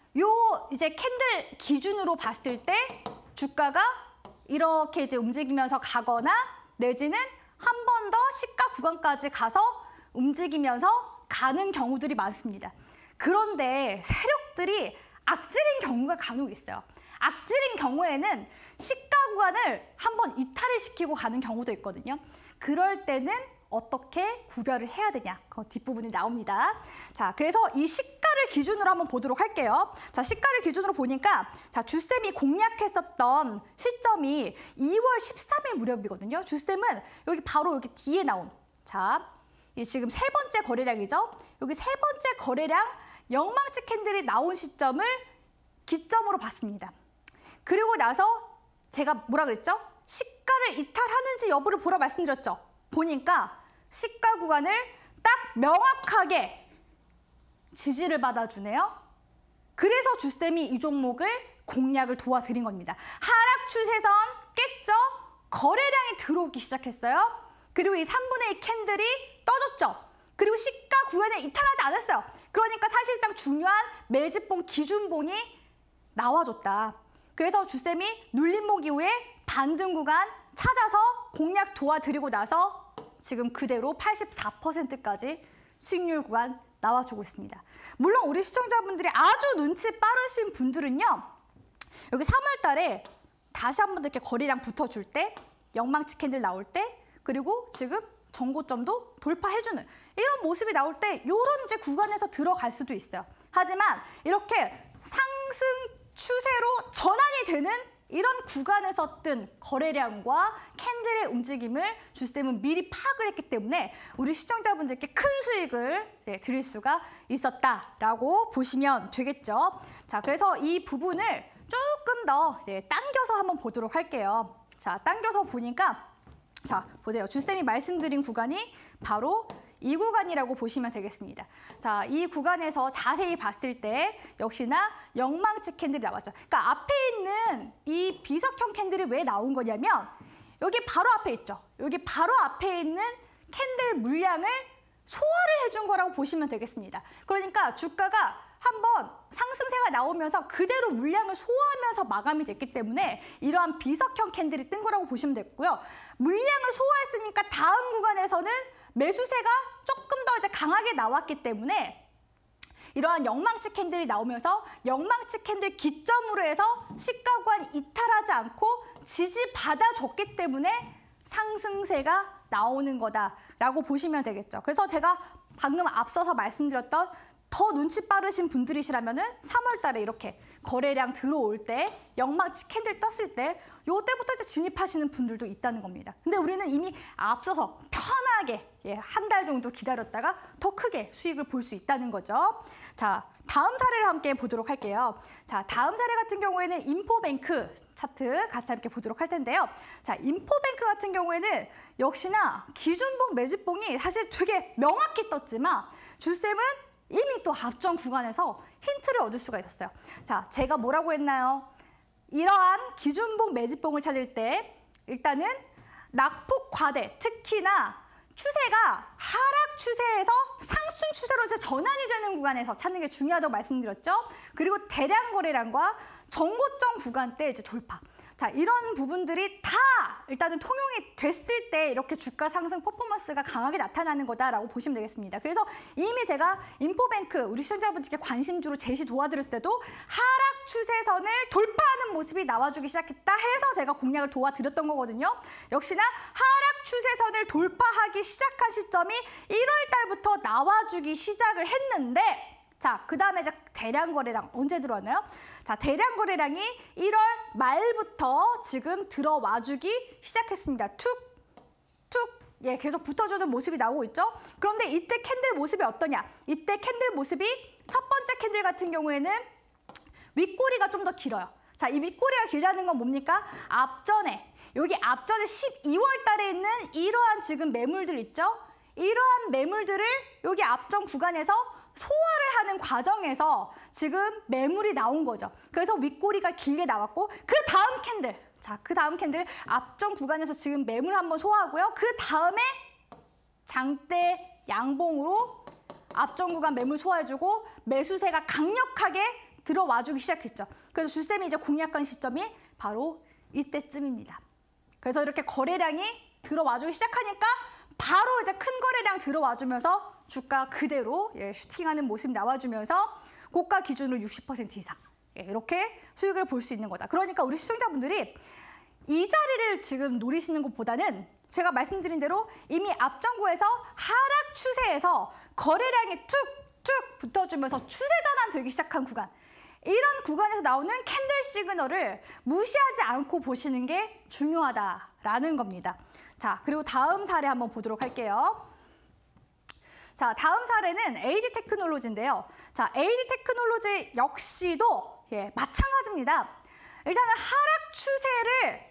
요 이제 캔들 기준으로 봤을 때 주가가 이렇게 이제 움직이면서 가거나 내지는 한 번 더 시가 구간까지 가서 움직이면서 가는 경우들이 많습니다. 그런데 세력들이 악질인 경우가 간혹 있어요. 악질인 경우에는 시가 구간을 한번 이탈을 시키고 가는 경우도 있거든요. 그럴 때는 어떻게 구별을 해야 되냐, 그 뒷부분이 나옵니다. 자, 그래서 이 시가를 기준으로 한번 보도록 할게요. 자, 시가를 기준으로 보니까 자, 주쌤이 공략했었던 시점이 2월 13일 무렵이거든요. 주쌤은 여기 바로 여기 뒤에 나온 자, 이 지금 세 번째 거래량이죠. 여기 세 번째 거래량 영망치 캔들이 나온 시점을 기점으로 봤습니다. 그리고 나서 제가 뭐라 그랬죠? 시가를 이탈하는지 여부를 보라 말씀드렸죠. 보니까 시가 구간을 딱 명확하게 지지를 받아주네요. 그래서 주쌤이 이 종목을 공략을 도와드린 겁니다. 하락 추세선 깼죠? 거래량이 들어오기 시작했어요. 그리고 이 3분의 2 캔들이 떠졌죠. 그리고 시가 구간을 이탈하지 않았어요. 그러니까 사실상 중요한 매집봉 기준봉이 나와줬다. 그래서 주쌤이 눌림목 이후에 반등 구간 찾아서 공략 도와드리고 나서 지금 그대로 84%까지 수익률 구간 나와주고 있습니다. 물론 우리 시청자분들이 아주 눈치 빠르신 분들은요. 여기 3월 달에 다시 한번 이렇게 거래량 붙어줄 때 영망치 캔들 나올 때 그리고 지금 전고점도 돌파해주는 이런 모습이 나올 때 이런 이제 구간에서 들어갈 수도 있어요. 하지만 이렇게 상승 추세로 전환이 되는 이런 구간에서 뜬 거래량과 캔들의 움직임을 주쌤은 미리 파악을 했기 때문에 우리 시청자분들께 큰 수익을 드릴 수가 있었다라고 보시면 되겠죠. 자, 그래서 이 부분을 조금 더 당겨서 한번 보도록 할게요. 자, 당겨서 보니까 자, 보세요. 주쌤이 말씀드린 구간이 바로 이 구간이라고 보시면 되겠습니다. 자, 이 구간에서 자세히 봤을 때 역시나 영망치 캔들이 나왔죠. 그러니까 앞에 있는 이 비석형 캔들이 왜 나온 거냐면 여기 바로 앞에 있죠. 여기 바로 앞에 있는 캔들 물량을 소화를 해준 거라고 보시면 되겠습니다. 그러니까 주가가 한번 상승세가 나오면서 그대로 물량을 소화하면서 마감이 됐기 때문에 이러한 비석형 캔들이 뜬 거라고 보시면 됐고요. 물량을 소화했으니까 다음 구간에서는 매수세가 조금 더 이제 강하게 나왔기 때문에 이러한 영망치 캔들이 나오면서 영망치 캔들 기점으로 해서 시가 구간 이탈하지 않고 지지받아줬기 때문에 상승세가 나오는 거다라고 보시면 되겠죠. 그래서 제가 방금 앞서서 말씀드렸던 더 눈치 빠르신 분들이시라면은 3월 달에 이렇게 거래량 들어올 때 영망치 캔들 떴을 때 요때부터 이제 진입하시는 분들도 있다는 겁니다. 근데 우리는 이미 앞서서 편하게 한 달 정도 기다렸다가 더 크게 수익을 볼 수 있다는 거죠. 자, 다음 사례를 함께 보도록 할게요. 자, 다음 사례 같은 경우에는 인포뱅크 차트 같이 함께 보도록 할 텐데요. 자, 인포뱅크 같은 경우에는 역시나 기준봉 매집봉이 사실 되게 명확히 떴지만 주쌤은 이미 또 앞전 구간에서 힌트를 얻을 수가 있었어요. 자, 제가 뭐라고 했나요? 이러한 기준봉 매집봉을 찾을 때 일단은 낙폭 과대, 특히나 추세가 하락 추세에서 상승 추세로 이제 전환이 되는 구간에서 찾는 게 중요하다고 말씀드렸죠. 그리고 대량 거래량과 정고점 구간대 이제 돌파. 자, 이런 부분들이 다 일단은 통용이 됐을 때 이렇게 주가 상승 퍼포먼스가 강하게 나타나는 거다라고 보시면 되겠습니다. 그래서 이미 제가 인포뱅크 우리 시청자분들께 관심주로 제시 도와드렸을 때도 하락 추세선을 돌파하는 모습이 나와주기 시작했다 해서 제가 공략을 도와드렸던 거거든요. 역시나 하락 추세선을 돌파하기 시작한 시점이 1월 달부터 나와주기 시작을 했는데 자, 그 다음에 이제 대량 거래량 언제 들어왔나요? 자, 대량 거래량이 1월 말부터 지금 들어와주기 시작했습니다. 툭, 툭, 예, 계속 붙어주는 모습이 나오고 있죠. 그런데 이때 캔들 모습이 어떠냐? 이때 캔들 모습이 첫 번째 캔들 같은 경우에는 윗꼬리가 좀 더 길어요. 자, 이 윗꼬리가 길다는 건 뭡니까? 여기 앞전에 12월 달에 있는 이러한 지금 매물들 있죠? 이러한 매물들을 여기 앞전 구간에서 소화를 하는 과정에서 지금 매물이 나온 거죠. 그래서 윗꼬리가 길게 나왔고 그 다음 캔들, 자, 그 다음 캔들 앞전 구간에서 지금 매물 한번 소화하고요. 그 다음에 장대 양봉으로 앞전 구간 매물 소화해주고 매수세가 강력하게 들어와주기 시작했죠. 그래서 주쌤이 이제 공략한 시점이 바로 이때쯤입니다. 그래서 이렇게 거래량이 들어와주기 시작하니까 바로 이제 큰 거래량 들어와주면서 주가 그대로 슈팅하는 모습이 나와주면서 고가 기준으로 60% 이상 이렇게 수익을 볼 수 있는 거다. 그러니까 우리 시청자분들이 이 자리를 지금 노리시는 것보다는 제가 말씀드린 대로 이미 앞전구에서 하락 추세에서 거래량이 툭툭 붙어주면서 추세 전환되기 시작한 구간, 이런 구간에서 나오는 캔들 시그널을 무시하지 않고 보시는 게 중요하다라는 겁니다. 자, 그리고 다음 사례 한번 보도록 할게요. 자, 다음 사례는 AD 테크놀로지인데요. 자, AD 테크놀로지 역시도 마찬가지입니다. 일단은 하락 추세를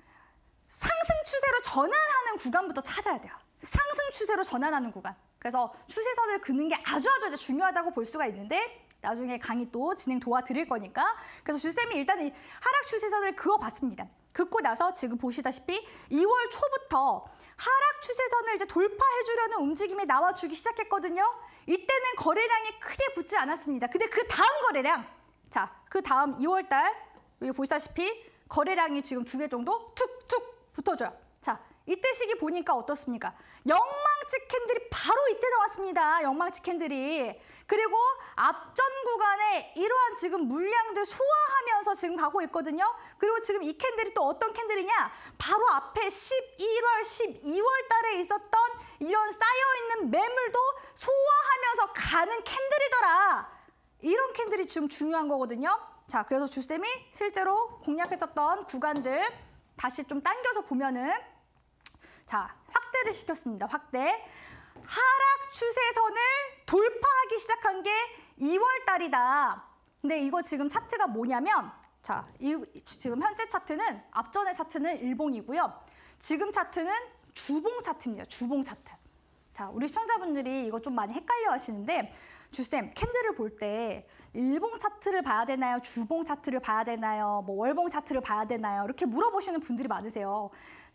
상승 추세로 전환하는 구간부터 찾아야 돼요. 상승 추세로 전환하는 구간. 그래서 추세선을 긋는 게 아주 이제 중요하다고 볼 수가 있는데 나중에 강의 또 진행 도와드릴 거니까. 그래서 주쌤이 일단 이 하락 추세선을 그어봤습니다. 긋고 나서 지금 보시다시피 2월 초부터 하락 추세선을 이제 돌파해주려는 움직임이 나와주기 시작했거든요. 이때는 거래량이 크게 붙지 않았습니다. 근데 그 다음 거래량, 자, 그 다음 2월 달 여기 보시다시피 거래량이 지금 2개 정도 툭툭 붙어줘요. 자, 이때 시기 보니까 어떻습니까? 영망치 캔들이 바로 이때 나왔습니다. 영망치 캔들이. 그리고 앞전 구간에 이러한 지금 물량들 소화하면서 지금 가고 있거든요. 그리고 지금 이 캔들이 또 어떤 캔들이냐? 바로 앞에 11월, 12월 달에 있었던 이런 쌓여있는 매물도 소화하면서 가는 캔들이더라. 이런 캔들이 지금 중요한 거거든요. 자, 그래서 주쌤이 실제로 공략했었던 구간들 다시 좀 당겨서 보면은 자, 확대를 시켰습니다. 확대. 하락 추세선을 돌파하기 시작한 게 2월 달이다. 근데 이거 지금 차트가 뭐냐면 자, 지금 현재 차트는 앞전의 차트는 일봉이고요. 지금 차트는 주봉 차트입니다. 주봉 차트. 자, 우리 시청자분들이 이거 좀 많이 헷갈려 하시는데 주쌤, 캔들을 볼 때 일봉 차트를 봐야 되나요? 주봉 차트를 봐야 되나요? 뭐 월봉 차트를 봐야 되나요? 이렇게 물어보시는 분들이 많으세요.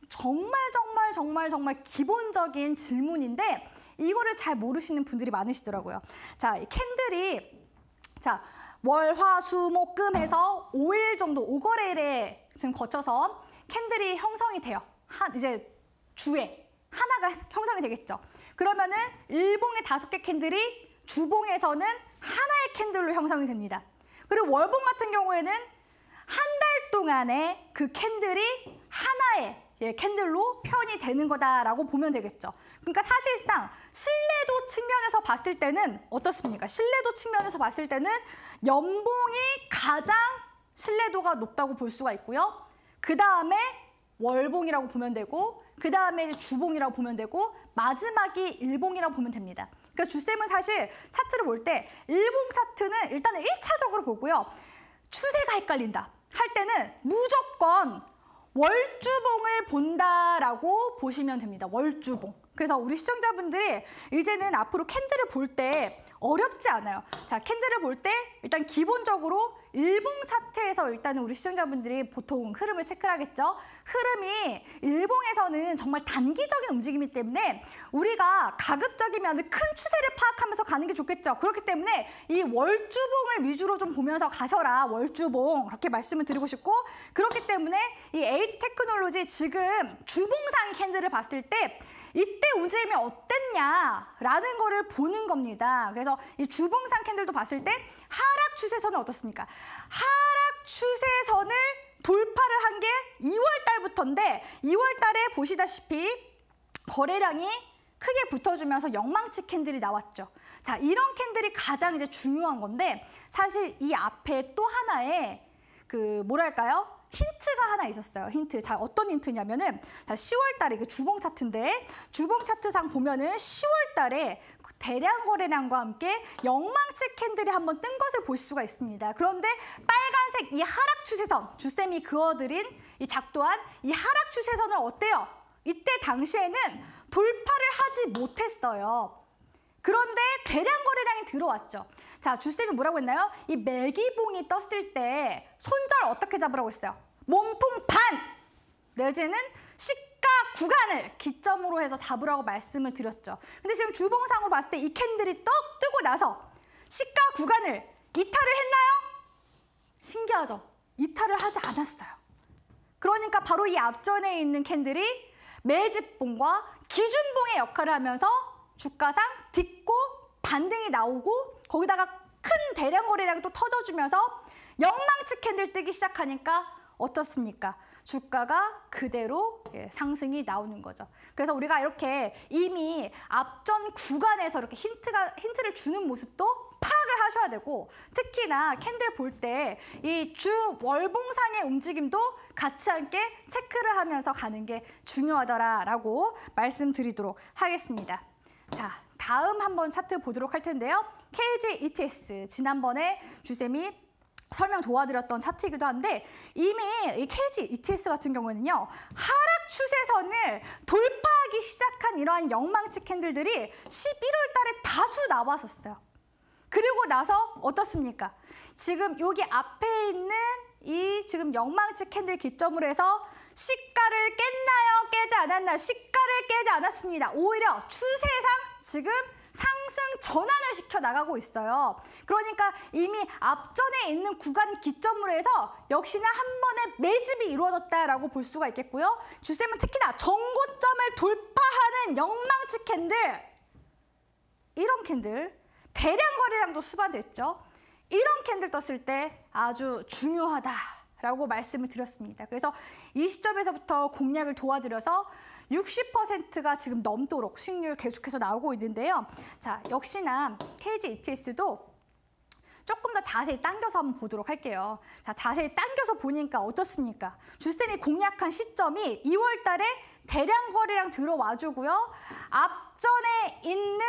정말 기본적인 질문인데 이거를 잘 모르시는 분들이 많으시더라고요. 자, 이 캔들이 자, 월, 화, 수, 목, 금 해서 5일 정도 5거래일에 지금 거쳐서 캔들이 형성이 돼요. 이제 주에 하나가 형성이 되겠죠. 그러면은 일봉의 5개 캔들이 주봉에서는 하나의 캔들로 형성이 됩니다. 그리고 월봉 같은 경우에는 한 달 동안에 그 캔들이 하나의 캔들로 표현이 되는 거다라고 보면 되겠죠. 그러니까 사실상 신뢰도 측면에서 봤을 때는 어떻습니까? 신뢰도 측면에서 봤을 때는 연봉이 가장 신뢰도가 높다고 볼 수가 있고요. 그 다음에 월봉이라고 보면 되고 그 다음에 주봉이라고 보면 되고 마지막이 일봉이라고 보면 됩니다. 그러니까 주쌤은 사실 차트를 볼 때 일봉 차트는 일단은 1차적으로 보고요. 추세가 헷갈린다 할 때는 무조건 월주봉을 본다라고 보시면 됩니다. 월주봉. 그래서 우리 시청자분들이 이제는 앞으로 캔들을 볼 때 어렵지 않아요. 자, 캔들을 볼 때 일단 기본적으로 일봉 차트에서 일단은 우리 시청자분들이 보통 흐름을 체크를 하겠죠. 흐름이 일봉에서는 정말 단기적인 움직임이기 때문에 우리가 가급적이면 큰 추세를 파악하면서 가는 게 좋겠죠. 그렇기 때문에 이 월주봉을 위주로 좀 보면서 가셔라. 월주봉 그렇게 말씀을 드리고 싶고, 그렇기 때문에 이 AD 테크놀로지 지금 주봉상 캔들을 봤을 때 이때 움직임이 어땠냐라는 거를 보는 겁니다. 그래서 이 주봉상 캔들도 봤을 때 하락 추세선은 어떻습니까? 하락 추세선을 돌파를 한 게 2월 달부터인데 2월 달에 보시다시피 거래량이 크게 붙어주면서 영망치 캔들이 나왔죠. 자, 이런 캔들이 가장 이제 중요한 건데, 사실 이 앞에 또 하나의 뭐랄까요? 힌트가 하나 있었어요. 힌트. 자, 어떤 힌트냐면은, 자, 10월 달에 그 주봉 차트인데, 주봉 차트상 보면은 10월 달에 대량 거래량과 함께 영망치 캔들이 한번 뜬 것을 볼 수가 있습니다. 그런데 빨간색 이 하락 추세선, 주쌤이 그어드린 이 작도한 이 하락 추세선을 어때요? 이때 당시에는 돌파를 하지 못했어요. 그런데 대량 거래량이 들어왔죠. 자, 주쌤이 뭐라고 했나요? 이 매기봉이 떴을 때 손절 어떻게 잡으라고 했어요? 몸통 반! 내지는 시가 구간을 기점으로 해서 잡으라고 말씀을 드렸죠. 근데 지금 주봉상으로 봤을 때 이 캔들이 떡 뜨고 나서 시가 구간을 이탈을 했나요? 신기하죠? 이탈을 하지 않았어요. 그러니까 바로 이 앞전에 있는 캔들이 매집봉과 기준봉의 역할을 하면서 주가상 딛고 반등이 나오고, 거기다가 큰 대량 거래량이 또 터져주면서 영망치 캔들 뜨기 시작하니까 어떻습니까? 주가가 그대로 상승이 나오는 거죠. 그래서 우리가 이렇게 이미 앞전 구간에서 이렇게 힌트를 주는 모습도 파악을 하셔야 되고, 특히나 캔들 볼 때 이 주 월봉상의 움직임도 같이 함께 체크를 하면서 가는 게 중요하더라라고 말씀드리도록 하겠습니다. 자, 다음 한번 차트 보도록 할 텐데요. KG ETS, 지난번에 주쌤이 설명 도와드렸던 차트이기도 한데, 이미 이 KG ETS 같은 경우에는요, 하락 추세선을 돌파하기 시작한 이러한 영망치 캔들들이 11월 달에 다수 나왔었어요. 그리고 나서 어떻습니까? 지금 여기 앞에 있는 이 지금 영망치 캔들 기점으로 해서 시가를 깼나요? 깨지 않았나요? 시가를 깨지 않았습니다. 오히려 추세상 지금 상승 전환을 시켜 나가고 있어요. 그러니까 이미 앞전에 있는 구간 기점으로 해서 역시나 한 번의 매집이 이루어졌다라고 볼 수가 있겠고요. 주쌤은 특히나 정고점을 돌파하는 영망치 캔들, 이런 캔들, 대량 거래량도 수반됐죠. 이런 캔들 떴을 때 아주 중요하다라고 말씀을 드렸습니다. 그래서 이 시점에서부터 공략을 도와드려서 60%가 지금 넘도록 수익률 계속해서 나오고 있는데요. 자, 역시나 KG ETS도 조금 더 자세히 당겨서 한번 보도록 할게요. 자, 자세히 당겨서 보니까 어떻습니까? 주쌤이 공략한 시점이 2월 달에 대량 거래량 들어와주고요. 앞전에 있는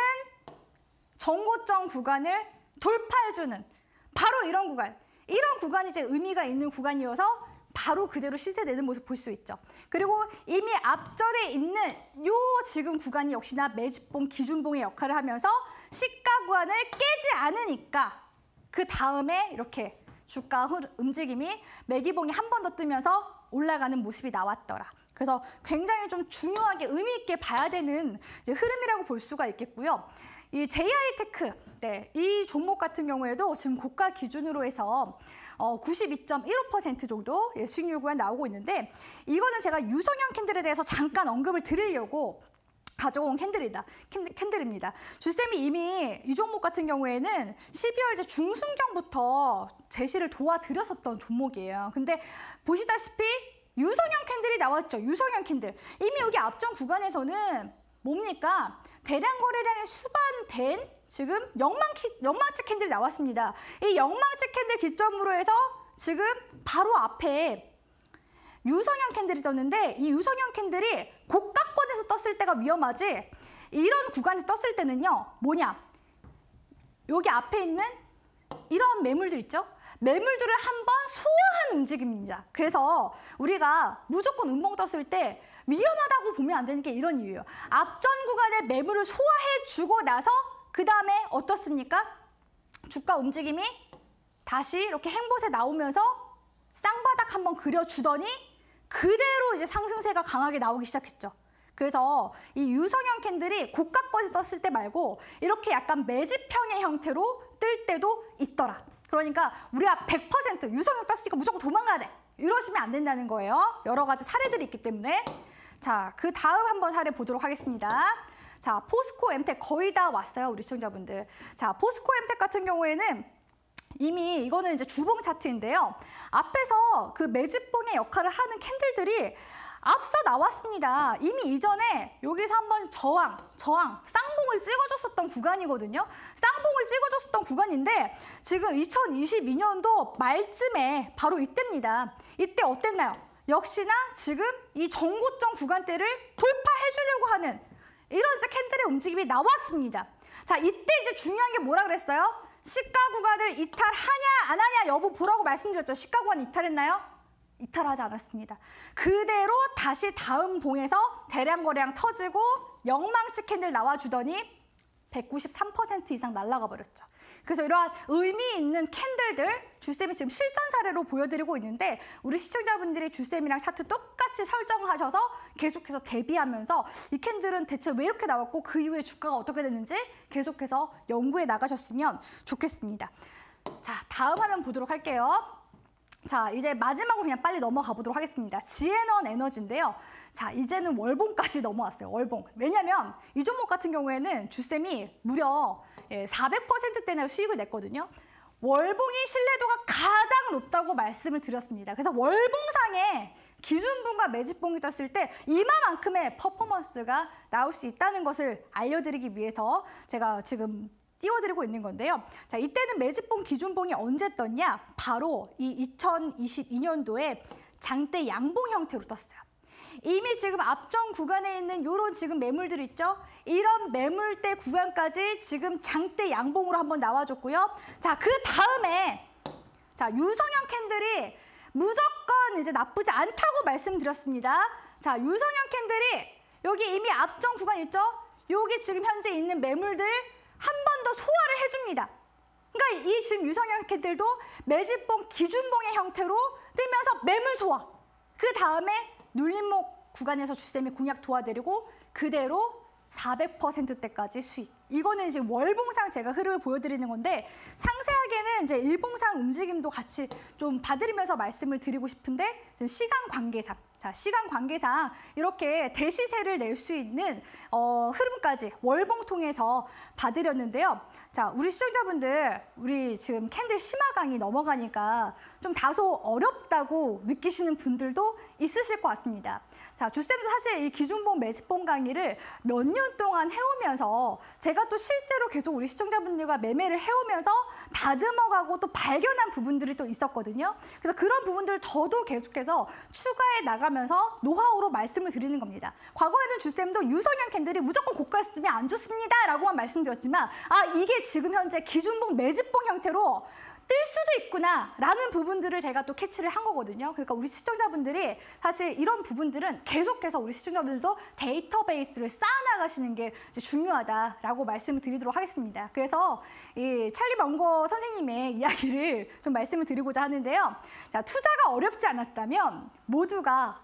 정고점 구간을 돌파해주는 바로 이런 구간. 이런 구간이 이제 의미가 있는 구간이어서 바로 그대로 시세 내는 모습 볼 수 있죠. 그리고 이미 앞전에 있는 요 지금 구간이 역시나 매집봉, 기준봉의 역할을 하면서 시가 구간을 깨지 않으니까 그 다음에 이렇게 주가 움직임이 매기봉이 한 번 더 뜨면서 올라가는 모습이 나왔더라. 그래서 굉장히 좀 중요하게 의미 있게 봐야 되는 이제 흐름이라고 볼 수가 있겠고요. 이 JI테크, 네, 이 종목 같은 경우에도 지금 고가 기준으로 해서 92.15% 정도 수익률 구간 나오고 있는데, 이거는 제가 유성형 캔들에 대해서 잠깐 언급을 드리려고 가져온 캔들입니다. 주쌤이 이미 이 종목 같은 경우에는 12월 이제 중순경부터 제시를 도와드렸었던 종목이에요. 근데 보시다시피 유성형 캔들이 나왔죠. 유성형 캔들. 이미 여기 앞전 구간에서는 뭡니까? 대량 거래량이 수반된 지금 영망치 캔들이 나왔습니다. 이 영망치 캔들 기점으로 해서 지금 바로 앞에 유성형 캔들이 떴는데, 이 유성형 캔들이 고가권에서 떴을 때가 위험하지, 이런 구간에서 떴을 때는요, 뭐냐? 여기 앞에 있는 이런 매물들 있죠? 매물들을 한번 소화한 움직임입니다. 그래서 우리가 무조건 음봉 떴을 때 위험하다고 보면 안 되는 게 이런 이유예요. 앞전 구간의 매물을 소화해주고 나서 그 다음에 어떻습니까? 주가 움직임이 다시 이렇게 행보세 나오면서 쌍바닥 한번 그려주더니 그대로 이제 상승세가 강하게 나오기 시작했죠. 그래서 이 유성형 캔들이 고가까지 떴을 때 말고 이렇게 약간 매집형의 형태로 뜰 때도 있더라. 그러니까 우리가 100% 유성형 떴으니까 무조건 도망가야 돼. 이러시면 안 된다는 거예요. 여러 가지 사례들이 있기 때문에. 자, 그 다음 한번 사례 보도록 하겠습니다. 자, 포스코 엠텍 거의 다 왔어요, 우리 시청자분들. 자, 포스코 엠텍 같은 경우에는 이미 이거는 이제 주봉 차트인데요. 앞에서 그 매집봉의 역할을 하는 캔들들이 앞서 나왔습니다. 이미 이전에 여기서 한번 저항, 쌍봉을 찍어줬었던 구간이거든요. 쌍봉을 찍어줬었던 구간인데 지금 2022년도 말쯤에 바로 이때입니다. 이때 어땠나요? 역시나 지금 이 정고점 구간대를 돌파해주려고 하는 이런 이제 캔들의 움직임이 나왔습니다. 자, 이때 이제 중요한 게 뭐라 그랬어요? 시가 구간을 이탈하냐 안 하냐 여부 보라고 말씀드렸죠. 시가 구간 이탈했나요? 이탈하지 않았습니다. 그대로 다시 다음 봉에서 대량 거래량 터지고 영망치 캔들 나와주더니 193% 이상 날아가 버렸죠. 그래서 이러한 의미 있는 캔들들 주쌤이 지금 실전 사례로 보여드리고 있는데 우리 시청자분들이 주쌤이랑 차트 똑같이 설정하셔서 계속해서 대비하면서 이 캔들은 대체 왜 이렇게 나왔고 그 이후에 주가가 어떻게 됐는지 계속해서 연구해 나가셨으면 좋겠습니다. 자, 다음 화면 보도록 할게요. 자, 이제 마지막으로 그냥 빨리 넘어가 보도록 하겠습니다. 지에넌 에너지인데요. 자, 이제는 월봉까지 넘어왔어요. 월봉. 왜냐면 이 종목 같은 경우에는 주쌤이 무려 400%대나 수익을 냈거든요. 월봉이 신뢰도가 가장 높다고 말씀을 드렸습니다. 그래서 월봉상에 기준봉과 매집봉이 떴을 때 이만큼의 퍼포먼스가 나올 수 있다는 것을 알려드리기 위해서 제가 지금 띄워드리고 있는 건데요. 자, 이때는 매집봉, 기준봉이 언제 떴냐? 바로 이 2022년도에 장대 양봉 형태로 떴어요. 이미 지금 앞전 구간에 있는 이런 지금 매물들 있죠? 이런 매물대 구간까지 지금 장대 양봉으로 한번 나와줬고요. 자, 그 다음에 자, 유성형 캔들이 무조건 이제 나쁘지 않다고 말씀드렸습니다. 자, 유성형 캔들이 여기 이미 앞전 구간 있죠? 여기 지금 현재 있는 매물들 한 번 더 소화를 해줍니다. 그러니까 이 지금 유성형 캔들도 매집봉, 기준봉의 형태로 뜨면서 매물 소화. 그 다음에 눌림목 구간에서 주쌤이 공략 도와드리고 그대로 400%대까지 수익. 이거는 지금 월봉상 제가 흐름을 보여드리는 건데 상세하게는 이제 일봉상 움직임도 같이 좀 봐드리면서 말씀을 드리고 싶은데 지금 시간 관계상, 자, 시간 관계상 이렇게 대시세를 낼 수 있는 흐름까지 월봉 통해서 봐드렸는데요. 자, 우리 시청자분들, 우리 지금 캔들 심화 강의 넘어가니까 좀 다소 어렵다고 느끼시는 분들도 있으실 것 같습니다. 자, 주쌤도 사실 이 기준봉, 매집봉 강의를 몇 년 동안 해오면서 제가 또 실제로 계속 우리 시청자분들과 매매를 해오면서 다듬어가고 또 발견한 부분들이 또 있었거든요. 그래서 그런 부분들을 저도 계속해서 추가해 나가면서 노하우로 말씀을 드리는 겁니다. 과거에는 주쌤도 유성형 캔들이 무조건 고가에 쓰면 안 좋습니다 라고만 말씀드렸지만 이게 지금 현재 기준봉, 매집봉 형태로 뜰 수도 있구나 라는 부분들을 제가 또 캐치를 한 거거든요. 그러니까 우리 시청자분들이 사실 이런 부분들은 계속해서 우리 시청자분들도 데이터베이스를 쌓아나가시는 게 이제 중요하다라고 말씀을 드리도록 하겠습니다. 그래서 이 찰리 먼거 선생님의 이야기를 좀 말씀을 드리고자 하는데요. 자, 투자가 어렵지 않았다면 모두가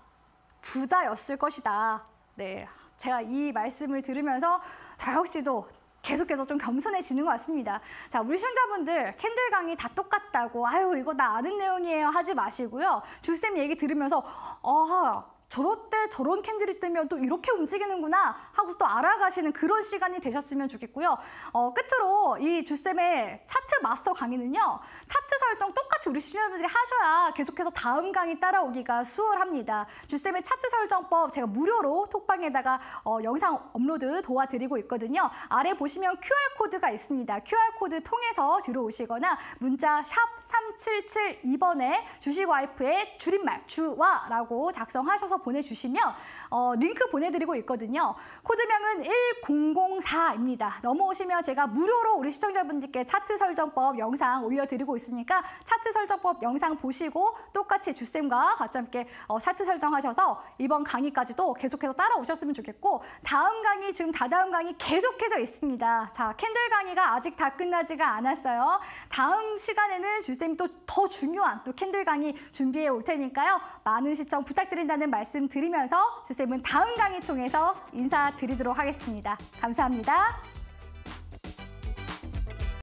부자였을 것이다. 네, 제가 이 말씀을 들으면서 저 역시도 계속해서 좀 겸손해지는 것 같습니다. 자, 우리 시청자분들 캔들 강의 다 똑같다고 아유 이거 나 아는 내용이에요 하지 마시고요. 주쌤 얘기 들으면서 저럴 때 저런 캔들이 뜨면 또 이렇게 움직이는구나 하고 또 알아가시는 그런 시간이 되셨으면 좋겠고요. 끝으로 이 주쌤의 차트 마스터 강의는요. 차트 설정 똑같이 우리 시청자분들이 하셔야 계속해서 다음 강의 따라오기가 수월합니다. 주쌤의 차트 설정법 제가 무료로 톡방에다가 영상 업로드 도와드리고 있거든요. 아래 보시면 QR코드가 있습니다. QR코드 통해서 들어오시거나 문자 샵 3772번에 주식와이프의 줄임말 주와라고 작성하셔서 보내주시면 링크 보내드리고 있거든요. 코드명은 1004입니다. 넘어오시면 제가 무료로 우리 시청자분들께 차트 설정법 영상 올려드리고 있으니까 차트 설정 설정법 영상 보시고 똑같이 주쌤과 같이 함께 차트 설정하셔서 이번 강의까지도 계속해서 따라오셨으면 좋겠고 다음 강의, 지금 다다음 강의 계속해서 있습니다. 자, 캔들 강의가 아직 다 끝나지가 않았어요. 다음 시간에는 주쌤이 또 더 중요한 또 캔들 강의 준비해 올 테니까요. 많은 시청 부탁드린다는 말씀 드리면서 주쌤은 다음 강의 통해서 인사드리도록 하겠습니다. 감사합니다.